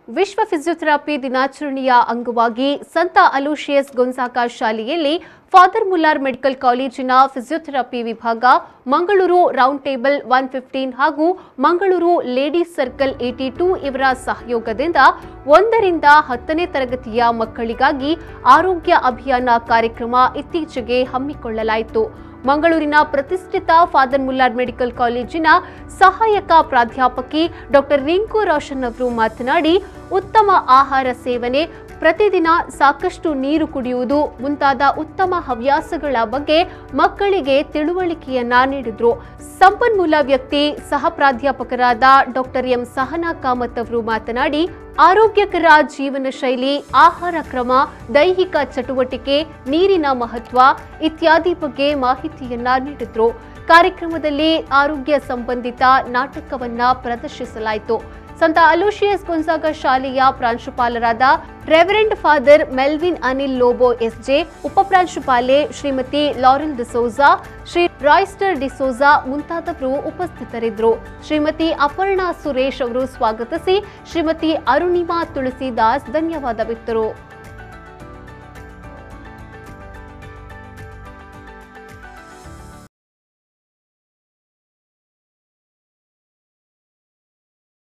ವಿಶ್ವ ಫಿಸಿಯೋಥೆರಪಿ ದಿನಾಚರಣೆಯ ಅಂಗವಾಗಿ ಸಂತ ಅಲೋಶಿಯಸ್ ಗೊನ್ಸಾಗ ಶಾಲೆಯಲ್ಲಿ ಫಾದರ್ ಮುಲ್ಲರ್ ಮೆಡಿಕಲ್ ಕಾಲೇಜಿನ ಫಿಸಿಯೋಥೆರಪಿ ವಿಭಾಗ, ಮಂಗಳೂರು ರೌಂಡ್ ಟೇಬಲ್ 115 ಹಾಗೂ ಮಂಗಳೂರು ಲೇಡೀಸ್ ಸರ್ಕಲ್ 82 ಇವರ ಸಹಯೋಗದಿಂದ 1 ರಿಂದ 10ನೇ ತರಗತಿಯ ಮಕ್ಕಳಿಗಾಗಿ ಆರೋಗ್ಯ ಅಭಿಯಾನ ಕಾರ್ಯಕ್ರಮ ಇತ್ತೀಚೆಗೆ ಹಮ್ಮಿಕೊಳ್ಳಲಾಯಿತು. ಮಂಗಳೂರಿನ ಪ್ರತಿಷ್ಠಿತ ಫಾದರ್ ಮುಲ್ಲರ್ ಮೆಡಿಕಲ್ ಕಾಲೇಜಿನ ಸಹಾಯಕ ಪ್ರಾಧ್ಯಾಪಕಿ ಡಾಕ್ಟರ್ ರಿಂಕು ರೋಷನ್ ಅವರು ಮಾತನಾಡಿ, ಉತ್ತಮ ಆಹಾರ ಸೇವನೆ, ಪ್ರತಿದಿನ ಸಾಕಷ್ಟು ನೀರು ಕುಡಿಯುವುದು ಮುಂತಾದ ಉತ್ತಮ ಹವ್ಯಾಸಗಳ ಬಗ್ಗೆ ಮಕ್ಕಳಿಗೆ ತಿಳುವಳಿಕೆಯನ್ನ ನೀಡಿದ್ರು. ಸಂಪನ್ಮೂಲ ವ್ಯಕ್ತಿ ಸಹ ಪ್ರಾಧ್ಯಾಪಕರಾದ ಡಾಕ್ಟರ್ ಎಂ ಸಹನಾ ಕಾಮತ್ ಅವರು ಮಾತನಾಡಿ, ಆರೋಗ್ಯಕರ ಜೀವನ ಶೈಲಿ, ಆಹಾರ ಕ್ರಮ, ದೈಹಿಕ ಚಟುವಟಿಕೆ, ನೀರಿನ ಮಹತ್ವ ಇತ್ಯಾದಿ ಬಗ್ಗೆ ಮಾಹಿತಿಯನ್ನ ನೀಡಿದ್ರು. ಕಾರ್ಯಕ್ರಮದಲ್ಲಿ ಆರೋಗ್ಯ ಸಂಬಂಧಿತ ನಾಟಕವನ್ನ ಪ್ರದರ್ಶಿಸಲಾಯಿತು. ಸಂತ ಅಲೋಶಿಯಸ್ ಗೊನ್ಸಾಗ ಶಾಲೆಯ ಪ್ರಾಂಶುಪಾಲರಾದ reverend Father Melvin Anil Lobo SJ, ಉಪಪ್ರಾಂಶುಪಾಲೆ ಶ್ರೀಮತಿ ಲಾರೆಲ್ ಡಿಸೋಜಾ, ಶ್ರೀ ರಾಯ್ಸ್ಟರ್ ಡಿಸೋಜಾ ಮುಂತಾದವರು ಉಪಸ್ಥಿತರಿದ್ದರು. ಶ್ರೀಮತಿ ಅಪರ್ಣಾ ಸುರೇಶ್ ಅವರು ಸ್ವಾಗತಿಸಿ, ಶ್ರೀಮತಿ ಅರುಣಿಮಾ ತುಳಸಿದಾಸ್ ಧನ್ಯವಾದವಿತ್ತರು.